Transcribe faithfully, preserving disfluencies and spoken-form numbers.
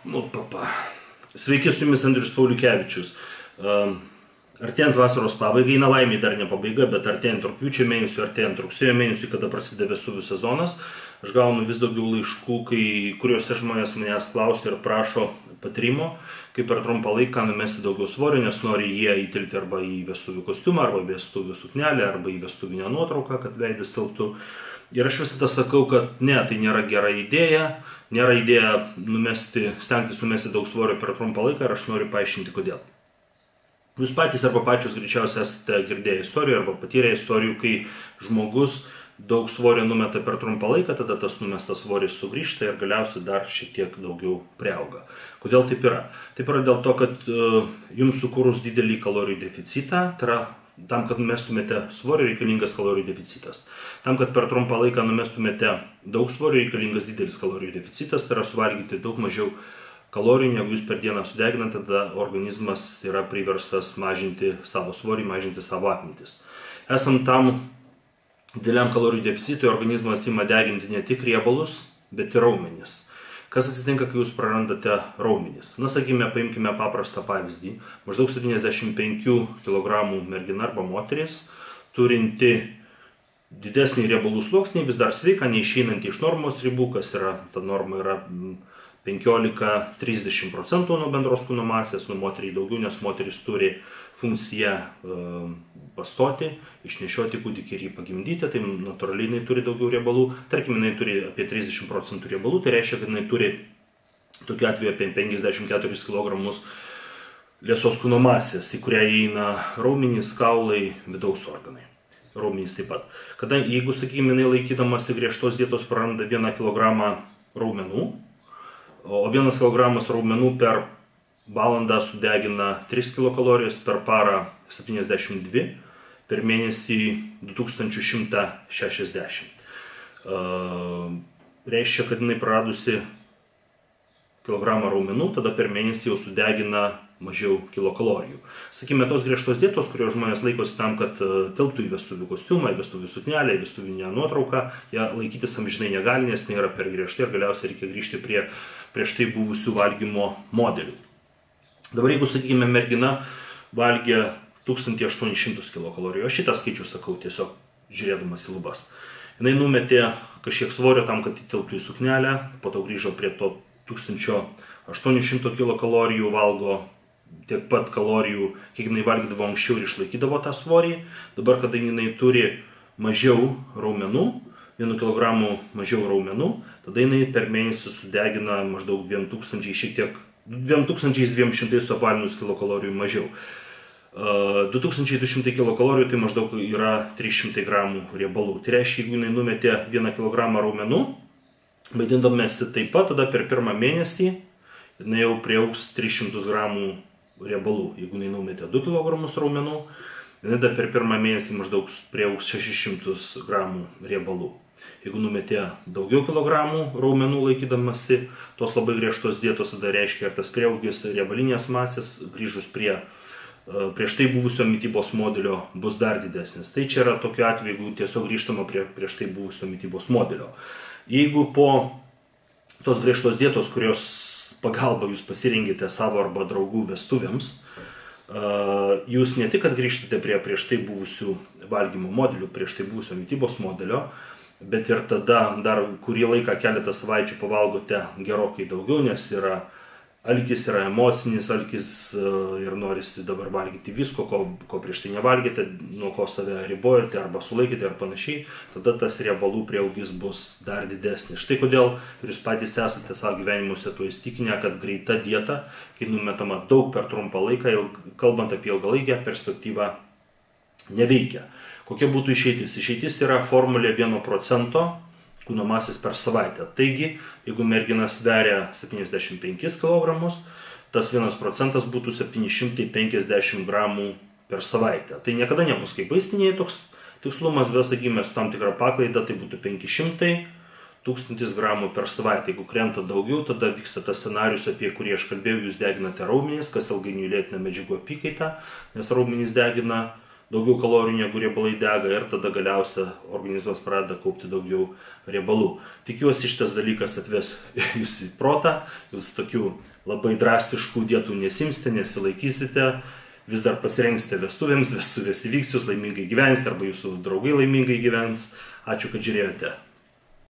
Nu, papa. Sveiki, su jumis Andrius Pauliukevičius. Artėjant vasaros pabaigai, na laimiai dar ne pabaiga, bet artėjant rugpjūčio mėnesiui, artėjant rugsėjo mėnesiui, kada prasideda vestuvių sezonas, aš gaunu vis daugiau laiškų, kai, kuriuose žmonės manęs klausia ir prašo patarimo, kaip per trumpą laiką numesti daugiau svorio, nes nori jie įtilpti arba į vestuvių kostiumą, arba vestuvių suknelę, arba į vestuvinę nuotrauką, kad veidas tilptų. Ir aš visada sakau, kad ne, tai nėra gera idėja, nėra idėja numesti, stengtis numesti daug svorio per trumpą laiką ir aš noriu paaiškinti, kodėl. Jūs patys arba pačios greičiausiai esate girdėję istorijų arba patyrę istorijų, kai žmogus daug svorio numeta per trumpą laiką, tada tas numestas svoris sugrįžta ir galiausiai dar šiek tiek daugiau priauga. Kodėl taip yra? Taip yra dėl to, kad uh, jums sukūrus didelį kalorijų deficitą, tai yra tam, kad numestumėte svorio, reikalingas kalorijų deficitas. Tam, kad per trumpą laiką numestumėte daug svorio, reikalingas didelis kalorijų deficitas, tai yra suvalgyti daug mažiau kalorijų, jeigu jūs per dieną sudeginate, tada organizmas yra priversas mažinti savo svorį, mažinti savo apimtis. Esant tam dideliam kalorijų deficitui, organizmas ima deginti ne tik riebalus, bet ir raumenis. Kas atsitinka, kai jūs prarandate raumenis? Na, sakykime, paimkime paprastą pavyzdį. Maždaug septyniasdešimt penkių kilogramų mergina arba moteris, turinti didesnį riebalų sluoksnį, vis dar sveika, neišeinanti iš normos ribų, kas yra, ta norma yra penkiolika trisdešimt procentų nuo bendros kūno masės, nuo moteriai daugiau, nes moteris turi funkciją e, pastoti, išnešioti kūdikį ir jį pagimdyti, tai natūraliai jinai turi daugiau riebalų. Tarkim, jinai turi apie trisdešimt procentų riebalų, tai reiškia, kad jinai turi tokiu atveju apie penkiasdešimt keturis kilogramus liesos kūno masės, į kurią įeina raumenys, kaulai, vidaus organai. Raumenys taip pat. Kada, jeigu, sakykime, jinai laikydamasi griežtos dietos praranda vieną kilogramą raumenų, o vienas kilogramas raumenų per valandą sudegina tris kilokalorijas, per parą septyniasdešimt dvi, per mėnesį du tūkstančius šimtą šešiasdešimt. Uh, reiškia, kad jinai praradusi kilogramą raumenų, tada per mėnesį jau sudegina mažiau kilokalorijų. Sakykime, tos griežtos dietos, kurios žmonės laikosi tam, kad tilptų į vestuvių kostiumą, į vestuvių suknelę, į vestuvinę nuotrauką, ją laikytis amžinai negali, nes tai yra per griežtai ir galiausiai reikia grįžti prie prieš tai buvusių valgymo modelių. Dabar jeigu, sakykime, mergina valgė tūkstantį aštuonis šimtus kilokalorijų, aš šitą skaičių sakau tiesiog žiūrėdamas į lubas. Jinai numetė kažkiek svorio tam, kad įtilptų į suknelę, po to grįžo prie to tūkstančio aštuonių šimtų kilokalorijų, valgo tiek pat kalorijų, kiek jinai valgydavo anksčiau ir išlaikydavo tą svorį. Dabar, kada jinai turi mažiau raumenų, vienu kilogramu mažiau raumenų, tada jinai per mėnesį sudegina maždaug dviem tūkstančiais, šiek tiek dviem tūkstančiais dviem šimtais suapvalinus kilokalorijų mažiau. du tūkstančiai du šimtai kilokalorijų tai maždaug yra trys šimtai gramų riebalų. Tai reiškia, jeigu jinai numetė vieną kilogramą raumenų, maitindamasi taip pat, tada per pirmą mėnesį jinai jau priaugs tris šimtus gramų riebalų. Jeigu jinai numetė du kilogramus raumenų, jinai tada per pirmą mėnesį maždaug priaugs šešis šimtus gramų riebalų. Jeigu numetė daugiau kilogramų raumenų laikydamasi tos labai griežtos dietos, tada reiškia, ir tas prieaugis riebalinės masės grįžus prie prieš tai buvusio mitybos modelio bus dar didesnis. Tai čia yra tokiu atveju, jeigu tiesiog grįžtama prie prieš tai buvusio mitybos modelio. Jeigu po tos griežtos dietos, kurios pagalba jūs pasirinkite savo arba draugų vestuvėms, jūs ne tik, kad grįžtate prie prieš tai buvusių valgymo modelių, prieš tai buvusio mitybos modelio, bet ir tada dar kurį laiką, keletą savaičių pavalgote gerokai daugiau, nes yra alkis, yra emocinis alkis ir norisi dabar valgyti visko, ko, ko prieš tai nevalgėte, nuo ko save ribojate arba sulaikėte ir panašiai, tada tas riebalų prieaugis bus dar didesnis. Štai kodėl jūs patys esate savo gyvenimuose tuo įstikinę, kad greita dieta, kai numetama daug per trumpą laiką, kalbant apie ilgalaikę perspektyvą, neveikia. Kokia būtų išeitis? Išeitis yra formulė vieno procento kūno masės per savaitę. Taigi, jeigu mergina sveria septyniasdešimt penkis kilogramus, tas vienas procentas būtų septyni šimtai penkiasdešimt gramų per savaitę. Tai niekada nebus kaip vaistinėje toks tikslumas, bet sakykime, su tam tikra paklaida, tai būtų penki šimtai tūkstantis gramų per savaitę. Jeigu krenta daugiau, tada vyksta tas scenarius, apie kurį aš kalbėjau, jūs deginate raumenis, kas ilgainiui lėtina medžiagų apykaitą, nes raumenys degina daugiau kalorijų negu riebalai dega ir tada galiausia organizmas pradeda kaupti daugiau riebalų. Tikiuosi, šitas dalykas atves jūs į protą, jūs tokių labai drastiškų dietų nesimsite, nesilaikysite, vis dar pasirengsite vestuvėms, vestuvės įvyks, jūs laimingai gyvensite arba jūsų draugai laimingai gyvens. Ačiū, kad žiūrėjote.